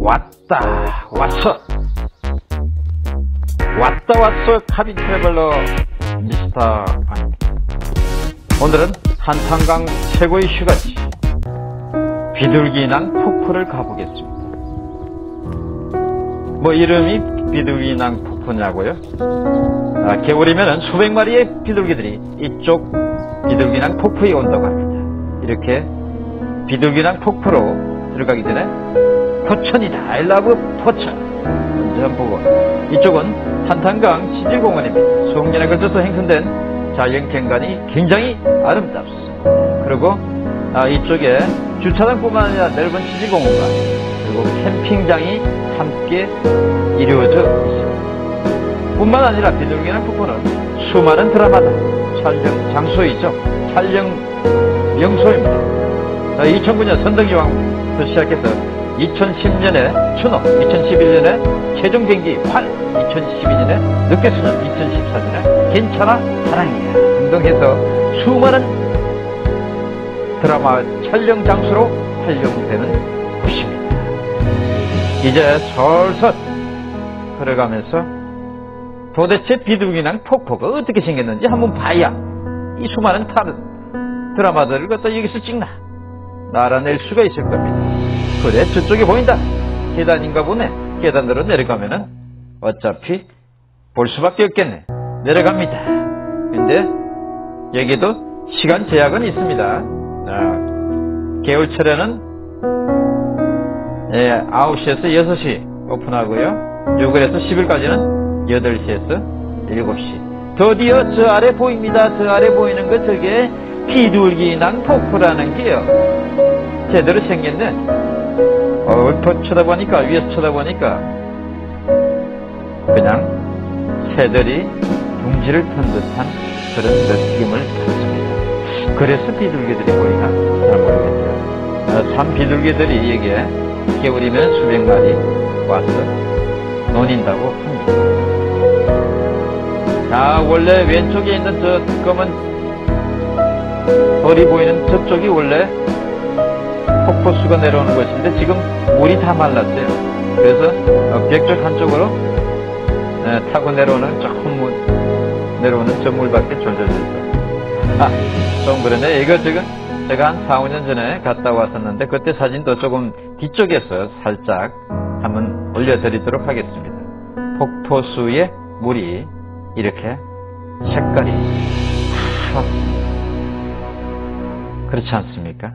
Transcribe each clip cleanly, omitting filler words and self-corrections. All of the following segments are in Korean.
왔다 왔어 카빈 트래블러 미스터 안. 오늘은 한탄강 최고의 휴가지 비둘기낭 폭포를 가보겠습니다. 뭐 이름이 비둘기낭 폭포냐고요? 겨울이면 수백 마리의 비둘기들이 이쪽 비둘기낭 폭포에 온다고 합니다. 이렇게 비둘기낭 폭포로 들어가기 전에 포천이다. I love 포천. 먼저 한번 보고, 이쪽은 한탄강 지질공원입니다. 수억년에 걸쳐서 형성된 자연경관이 굉장히 아름답습니다. 그리고 이쪽에 주차장뿐만 아니라 넓은 지질공원과 그리고 캠핑장이 함께 이루어져 있습니다. 뿐만 아니라 비둘기낭 폭포는 수많은 드라마다 촬영 장소이죠. 촬영 명소입니다. 2009년 선덕여왕부터 시작해서 2010년에 추노, 2011년에 최종경기 8, 2012년에 늑대소년, 2014년에 괜찮아 사랑이야 등등 해서 수많은 드라마 촬영 장소로 활용되는 곳입니다. 이제 설설 걸어가면서 도대체 비둘기낭 폭포가 어떻게 생겼는지 한번 봐야 이 수많은 다른 드라마들을 갖다 여기서 찍나 알아낼 수가 있을 겁니다. 그래, 저쪽에 보인다. 계단인가 보네. 계단으로 내려가면은 어차피 볼 수밖에 없겠네. 내려갑니다. 근데 여기도 시간 제약은 있습니다. 겨울철에는 9시에서 6시 오픈하고요. 6월에서 10일까지는 8시에서 7시. 드디어 저 아래 보입니다. 저 아래 보이는 거 저게 비둘기낭 폭포라는 게요. 제대로 생겼네. 얼핏 쳐다보니까, 위에서 쳐다보니까 그냥 새들이 둥지를 튼 듯한 그런 느낌을 받습니다. 그래서 비둘기들이 보이나 잘 모르겠어요. 참 비둘기들이 여기에 겨울이면 수백 마리 와서 논인다고 합니다. 원래 왼쪽에 있는 저 검은 벌이 보이는 저쪽이 원래 폭포수가 내려오는 곳인데 지금 물이 다 말랐어요. 그래서 벽쪽 한쪽으로 타고 내려오는 조금 내려오는 저 물밖에 졸졸 있어. 좀 그러네. 이거 지금 제가 한 4, 5년 전에 갔다 왔었는데 그때 사진도 조금 뒤쪽에서 살짝 한번 올려드리도록 하겠습니다. 폭포수의 물이 이렇게 색깔이 파랗습니다. 그렇지 않습니까?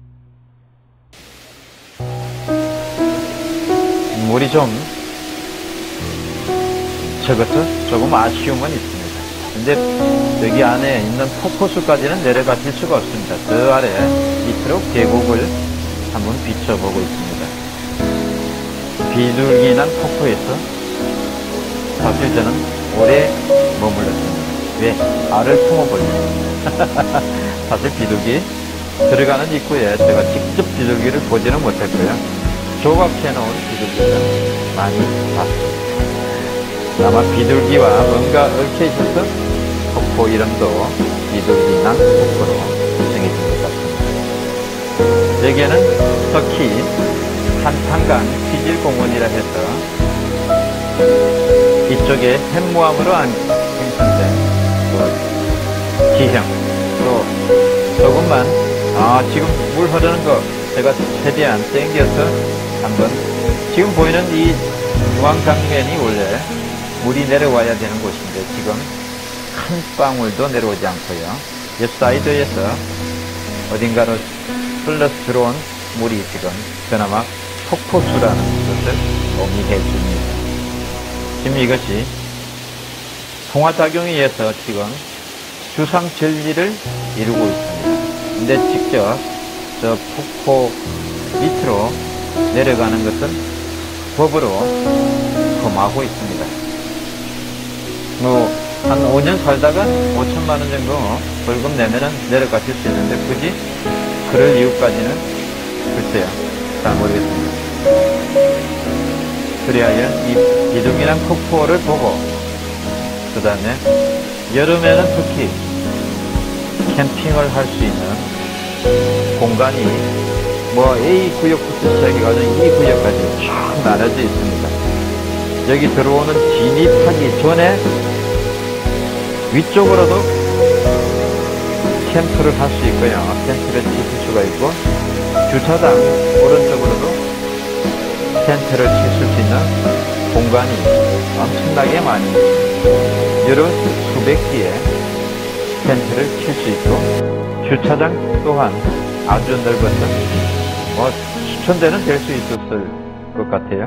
물이 좀 적어서 조금 아쉬움은 있습니다. 근데 여기 안에 있는 폭포수까지는 내려가실 수가 없습니다. 저 아래 밑으로 계곡을 한번 비춰보고 있습니다. 비둘기낭 폭포에서 사실 저는 오래 머물렀습니다. 왜? 알을 품어보려고. 사실 비둘기 들어가는 입구에 제가 직접 비둘기를 보지는 못했고요. 조각해놓은 비둘기는 많이 봤습니다. 아마 비둘기와 뭔가 얽혀있어서 폭포 이름도 비둘기낭 폭포로 정해진 것 같습니다. 여기에는 특히 한탄강 지질공원이라 해서 이쪽에 햇무암으로 형성된 지형, 또 조금만 지금 물 흐르는 거 제가 최대한 땡겨서 한번, 지금 보이는 이 중앙장면이 원래 물이 내려와야 되는 곳인데 지금 한 방울도 내려오지 않고요. 옆 사이드에서 어딘가로 흘러서 들어온 물이 지금 그나마 폭포수라는 것을 의미해 줍니다. 지금 이것이 통화작용에 의해서 지금 주상절리를 이루고 있습니다. 근데 직접 저 폭포 밑으로 내려가는 것은 법으로 금하고 있습니다. 한 5년 살다가 5천만 원 정도 벌금 내면은 내려가실 수 있는데 굳이 그럴 이유까지는 글쎄요, 잘 모르겠습니다. 그래야 이 비둘기낭 폭포를 보고 그 다음에 여름에는 특히 캠핑을 할 수 있는 공간이 뭐 A 구역부터 시작해가지고 E 구역까지 쭉 나눠져 있습니다. 여기 들어오는 진입하기 전에 위쪽으로도 캠프를 할 수 있고요. 텐트를 칠 수가 있고, 주차장 오른쪽으로도 텐트를 칠 수 있는 공간이 엄청나게 많이 있습니다. 여러 수백 개의 텐트를 칠 수 있고, 주차장 또한 아주 넓어서 수천 대는 될 수 있었을 것 같아요.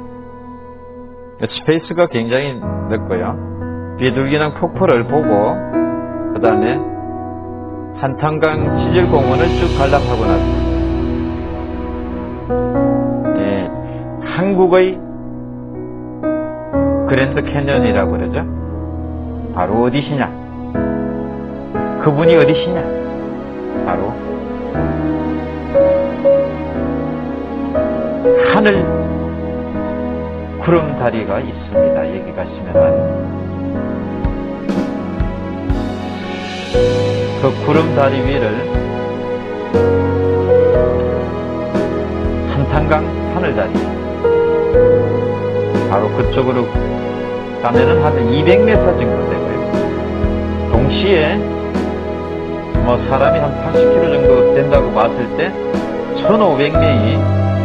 스페이스가 굉장히 넓고요. 비둘기낭 폭포를 보고 그 다음에 한탄강 지질공원을 쭉 관람하고 나서 한국의 그랜드 캐년이라고 그러죠. 바로 어디시냐? 그분이 어디시냐? 바로 하늘 구름다리가 있습니다. 여기 가시면은 그 구름다리 위를 한탄강 하늘다리, 바로 그쪽으로 가면은 한 200m 정도 되고요. 동시에 뭐 사람이 한 80km 정도 된다고 봤을 때 1500명이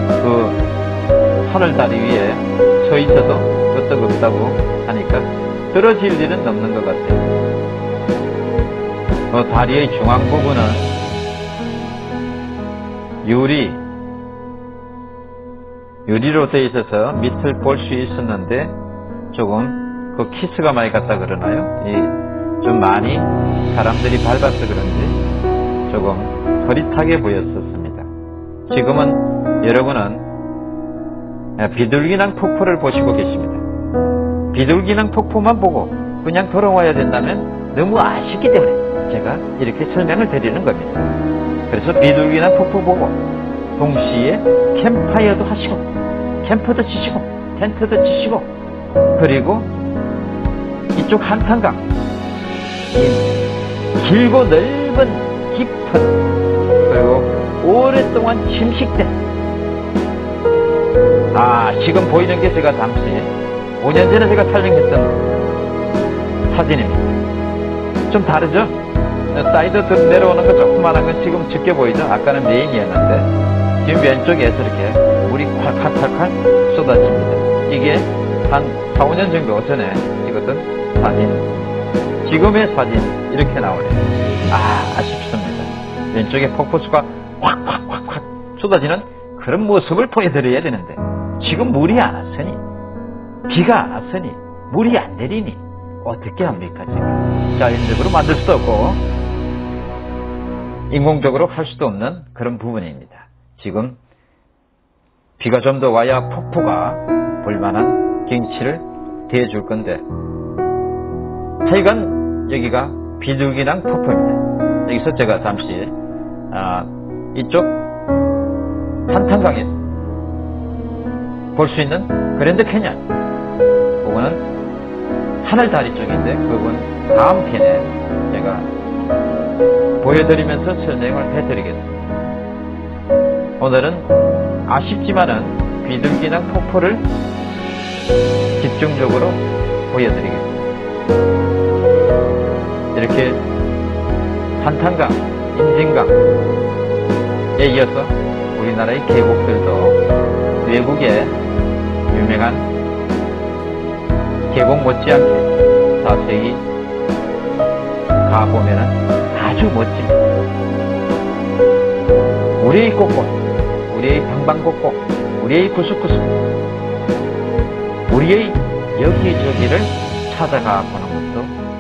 그 하늘다리 위에 서 있어도 끄떡없다고 하니까 떨어질 일은 없는 것 같아요. 다리의 중앙 부분은 유리로 되어 있어서 밑을 볼 수 있었는데 조금 그 키스가 많이 갔다 그러나요? 좀 많이 사람들이 밟아서 그런지 조금 흐릿하게 보였었습니다. 지금은 여러분은 비둘기낭 폭포를 보시고 계십니다. 비둘기낭 폭포만 보고 그냥 돌아와야 된다면 너무 아쉽기 때문에 제가 이렇게 설명을 드리는 겁니다. 그래서 비둘기낭 폭포 보고 동시에 캠프파이어도 하시고 캠프도 치시고 텐트도 치시고, 그리고 이쪽 한탄강 길고 넓은 깊은 그리고 오랫동안 침식된 지금 보이는 게 제가 잠시 5년 전에 제가 촬영했던 사진입니다. 좀 다르죠? 사이드 내려오는 거 조그만한 건 지금 적게 보이죠? 아까는 메인이었는데 지금 왼쪽에서 이렇게 물이 콸콸콸콸 쏟아집니다. 이게 한 4, 5년 정도 전에 찍었던 사진. 지금의 사진 이렇게 나오네요. 아쉽습니다. 왼쪽에 폭포수가 확 쏟아지는 그런 모습을 보여드려야 되는데 지금 물이 안 왔으니, 비가 안 왔으니, 물이 안 내리니 어떻게 합니까? 지금 자연적으로 만들 수도 없고 인공적으로 할 수도 없는 그런 부분입니다. 지금 비가 좀 더 와야 폭포가 볼만한 경치를 대해줄 건데, 하여간 여기가 비둘기낭 폭포입니다. 여기서 제가 잠시 이쪽 한탄강에서 볼 수 있는 그랜드 캐년, 그거는 하늘다리 쪽인데 그건 다음 편에 제가 보여드리면서 설명을 해드리겠습니다. 오늘은 아쉽지만은 비둘기낭 폭포를 집중적으로 보여드리겠습니다. 이렇게 한탄강, 임진강에 이어서 우리나라의 계곡들도 외국의 유명한 계곡 못지않게 자세히 가보면은 아주 멋집니다. 우리의 곳곳, 우리의 방방곡곡, 우리의 구석구석, 우리의 여기저기를 찾아가 보는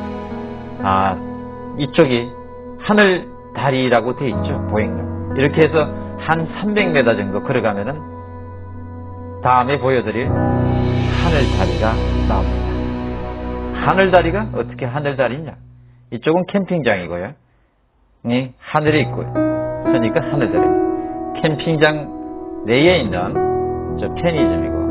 것도 이쪽이 하늘다리라고 되어 있죠. 보행로. 이렇게 해서 한 300m 정도 걸어가면은 다음에 보여드릴 하늘다리가 나옵니다. 하늘다리가 어떻게 하늘다리냐? 이쪽은 캠핑장이고요. 하늘에 있고요. 그러니까 하늘다리입니다. 캠핑장 내에 있는 저 편의점이고,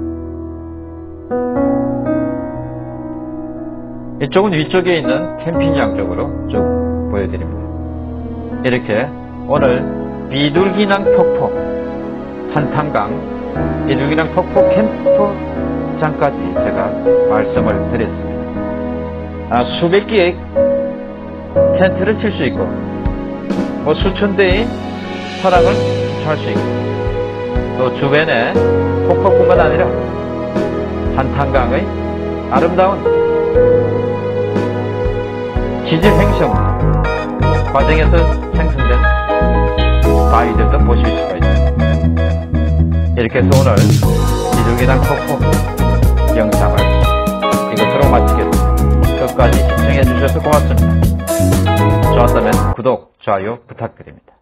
이쪽은 위쪽에 있는 캠핑장 쪽으로 쭉 보여드립니다. 이렇게 오늘 비둘기낭 폭포, 한탄강, 비둘기낭 폭포 캠프장까지 제가 말씀을 드렸습니다. 수백 개의 텐트를 칠 수 있고, 수천 대의 차량을 주차할 수 있고, 또 주변에 폭포뿐만 아니라 한탄강의 아름다운 지질 횡성 과정에서 생성된 바위들도 보실 수가 있습니다. 이렇게 해서 오늘 비둘기낭 폭포 영상을 이것으로 마치겠습니다. 끝까지 시청해 주셔서 고맙습니다. 좋았다면 구독, 좋아요 부탁드립니다.